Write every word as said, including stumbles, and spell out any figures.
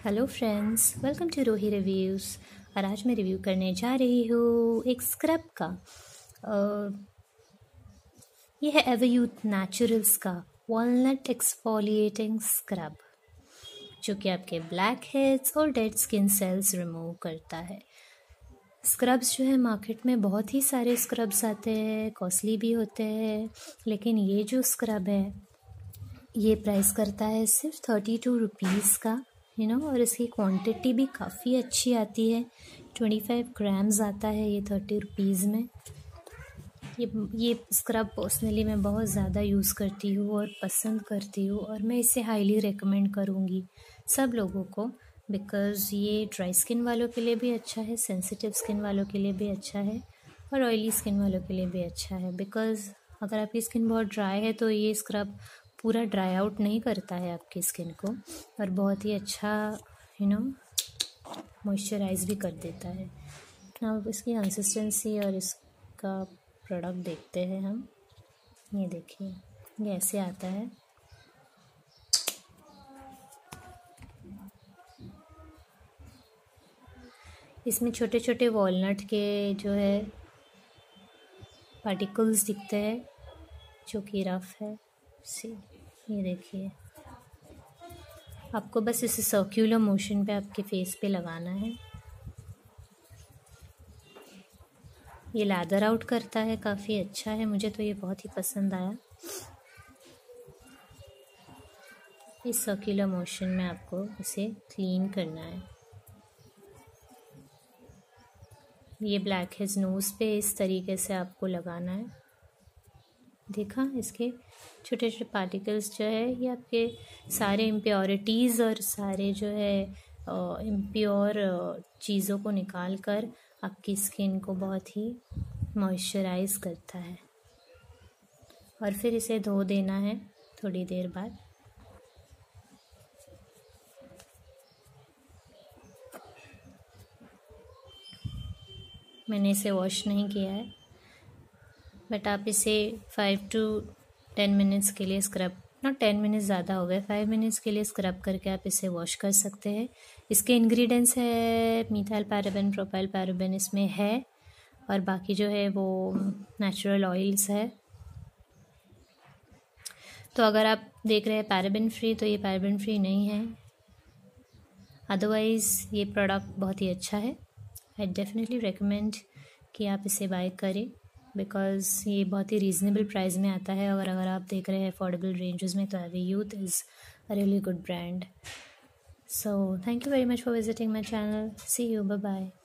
Hello friends, welcome to Rohi reviews. और आज मैं रिव्यू करने जा रही हूँ एक स्क्रब का। uh, ये है एवरयूथ नेचुरल्स का वॉलनट एक्सफोलिएटिंग स्क्रब, जो कि आपके ब्लैक हेड्स और डेड स्किन सेल्स रिमूव करता है। स्क्रब्स जो है मार्केट में बहुत ही सारे स्क्रब्स आते हैं, कॉस्टली भी होते हैं, लेकिन ये जो स्क्रब है ये प्राइस करता है सिर्फ थर्टी टू रुपीज़ का, यू नो और इसकी क्वांटिटी भी काफ़ी अच्छी आती है। ट्वेंटी फाइव ग्राम्स आता है ये थर्टी रुपीज़ में। ये ये स्क्रब पर्सनली मैं बहुत ज़्यादा यूज़ करती हूँ और पसंद करती हूँ, और मैं इसे हाईली रिकमेंड करूँगी सब लोगों को, बिकॉज़ ये ड्राई स्किन वालों के लिए भी अच्छा है, सेंसिटिव स्किन वालों के लिए भी अच्छा है, और ऑयली स्किन वालों के लिए भी अच्छा है। बिकॉज़ अगर आपकी स्किन बहुत ड्राई है तो ये स्क्रब पूरा ड्राई आउट नहीं करता है आपकी स्किन को, और बहुत ही अच्छा यू नो मॉइस्चराइज भी कर देता है। अब इसकी कंसिस्टेंसी और इसका प्रोडक्ट देखते हैं हम। ये देखिए, ये ऐसे आता है। इसमें छोटे छोटे वॉलनट के जो है पार्टिकल्स दिखते हैं, जो कि रफ है। सी ये देखिए, आपको बस इसे सर्कुलर मोशन पे आपके फेस पे लगाना है। ये लैदर आउट करता है, काफ़ी अच्छा है, मुझे तो ये बहुत ही पसंद आया। इस सर्कुलर मोशन में आपको इसे क्लीन करना है। ये ब्लैक हेड्स नोज़ पे इस तरीके से आपको लगाना है। देखा, इसके छोटे छोटे पार्टिकल्स जो है ये आपके सारे इम्प्योरिटीज़ और सारे जो है इम्प्योर चीज़ों को निकाल कर आपकी स्किन को बहुत ही मॉइस्चराइज करता है। और फिर इसे धो देना है थोड़ी देर बाद। मैंने इसे वॉश नहीं किया है, बट आप इसे फाइव टू टेन मिनट्स के लिए स्क्रब, नॉट टेन मिनट्स ज़्यादा हो गए, फाइव मिनट्स के लिए स्क्रब करके आप इसे वॉश कर सकते हैं। इसके इंग्रेडिएंट्स है मीथाइल पैराबेन, प्रोपाइल पैराबेन इसमें है, और बाकी जो है वो नेचुरल ऑयल्स है। तो अगर आप देख रहे हैं पैराबेन फ्री, तो ये पैराबेन फ्री नहीं है। अदरवाइज़ ये प्रोडक्ट बहुत ही अच्छा है। आई डेफिनेटली रिकमेंड कि आप इसे बाय करें, बिकॉज़ ये बहुत ही रीज़नेबल प्राइस में आता है। और अगर आप देख रहे हैं अफोर्डेबल रेंजेस में, तो Everyuth is a really good brand. So thank you very much for visiting my channel. See you, bye bye.